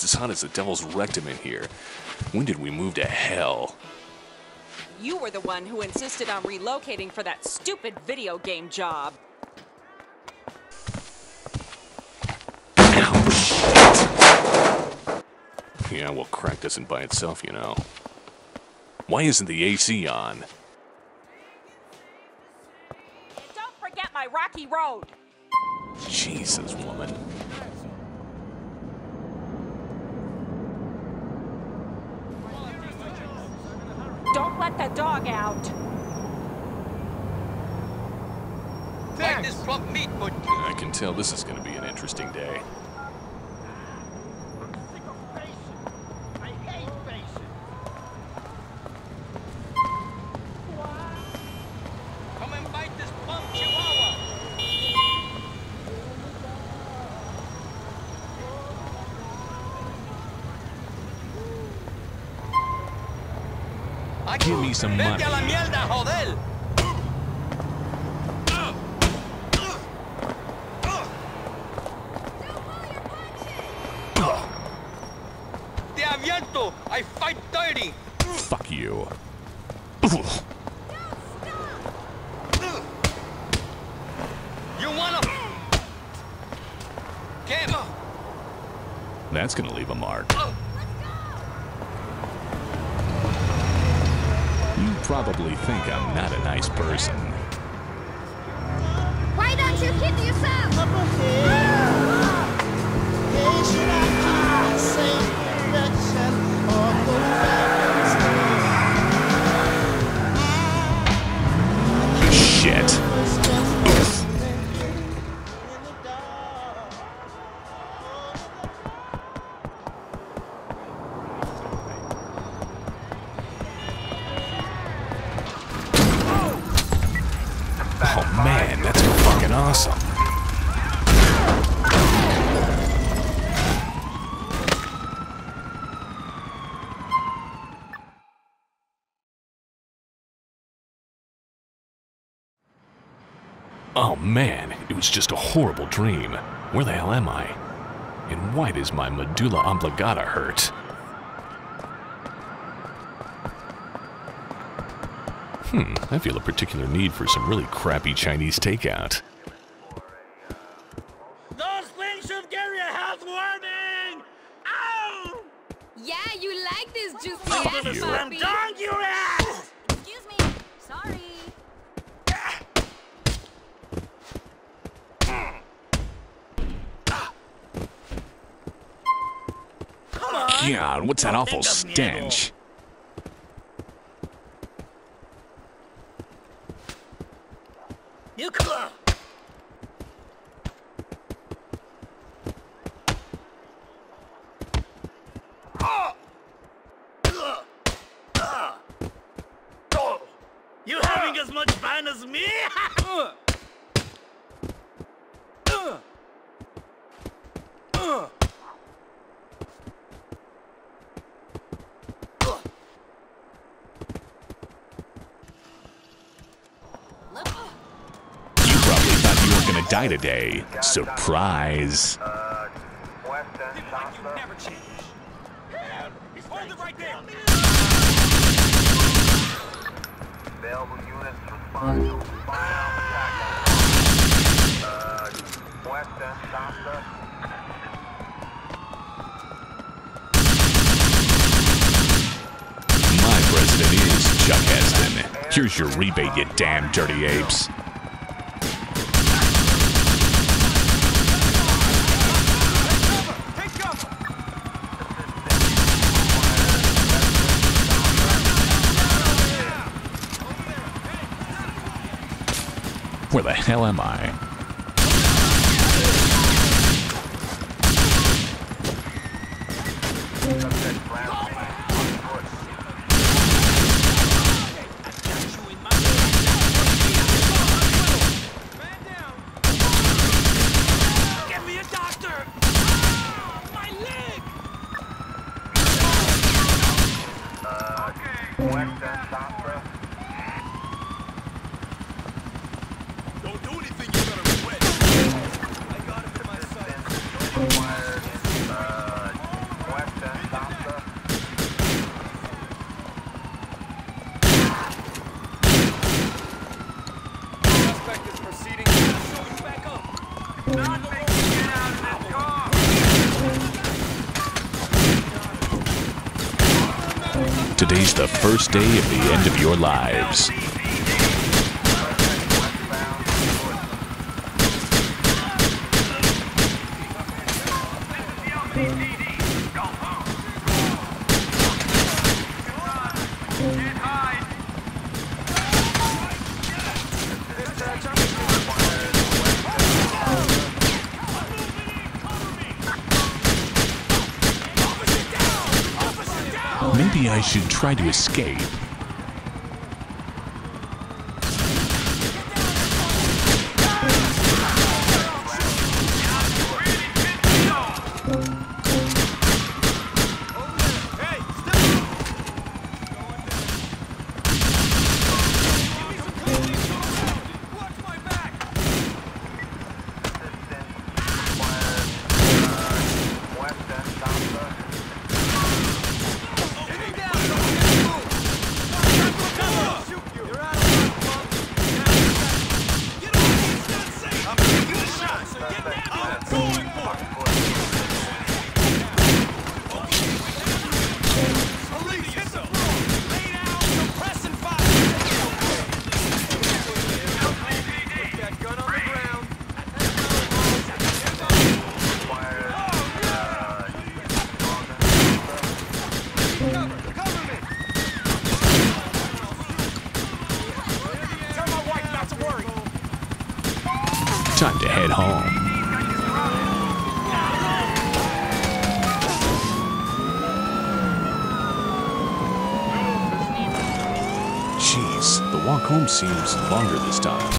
as hot as the devil's rectum in here. When did we move to hell? You were the one who insisted on relocating for that stupid video game job. Ow, shit! Yeah, well, crack doesn't by itself, you know. Why isn't the AC on? And don't forget my rocky road. Jesus, woman. Don't let the dog out. Like this plump meat, but I can tell this is going to be an interesting day. come and bite this plump chihuahua. Give me some money. Vete a la mierda, joder. Te aviento. I fight dirty. Fuck you. You wanna? Kim. That's gonna leave a mark. You probably think I'm not a nice person. Why don't you hit yourself? Shit. Oh man, that's fucking awesome. Oh man, it was just a horrible dream. Where the hell am I? And why does my medulla oblongata hurt? I feel a particular need for some really crappy Chinese takeout. Those things should give you a health warning! Ow! Yeah, you like this juicy I'm ass gonna slam puppy. dunk your ass! Excuse me. Sorry. Come on! God, what's that awful stench? You come! You having as much fun as me? You probably thought you were gonna die today. Surprise. You never change. Hold it right there. Available units respond to firearm attack. West End, Shasta. My president is Chuck Heston. Here's your rebate, you damn dirty apes. Take cover. Where the hell am I? Man down. Get me a doctor. My leg. West End, Shasta. Don't do anything you better regret. I got it to my side. West expect this proceeding to back up. Nothing to get out of this car! Today's the first day of the end of your lives. Maybe I should try to escape. Time to head home. Jeez, the walk home seems longer this time.